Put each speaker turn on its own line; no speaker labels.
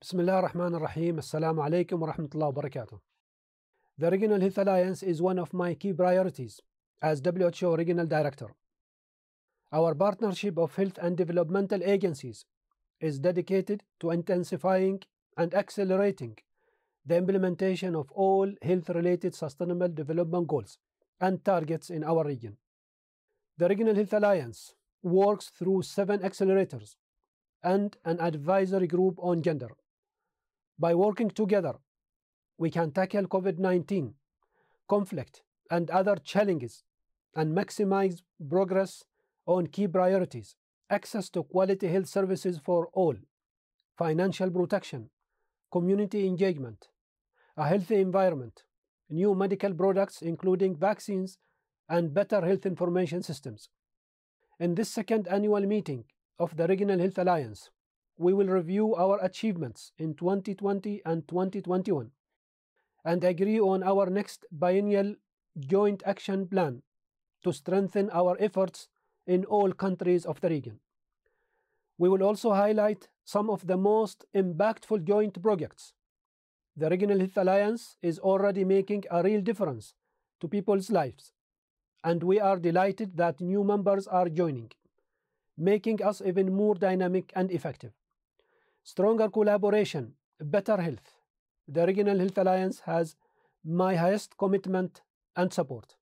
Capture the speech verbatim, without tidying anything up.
بسم الله الرحمن الرحيم. السلام عليكم ورحمة الله وبركاته. The Regional Health Alliance is one of my key priorities as W H O Regional Director. Our partnership of health and developmental agencies is dedicated to intensifying and accelerating the implementation of all health-related sustainable development goals and targets in our region. The Regional Health Alliance works through seven accelerators and an advisory group on gender. By working together, we can tackle COVID nineteen, conflict, and other challenges and maximize progress on key priorities: access to quality health services for all, financial protection, community engagement, a healthy environment, new medical products including vaccines, and better health information systems. In this second annual meeting of the Regional Health Alliance, we will review our achievements in twenty twenty and twenty twenty-one and agree on our next biennial joint action plan to strengthen our efforts in all countries of the region. We will also highlight some of the most impactful joint projects. The Regional Health Alliance is already making a real difference to people's lives, and we are delighted that new members are joining, making us even more dynamic and effective. Stronger collaboration, better health. The Regional Health Alliance has my highest commitment and support.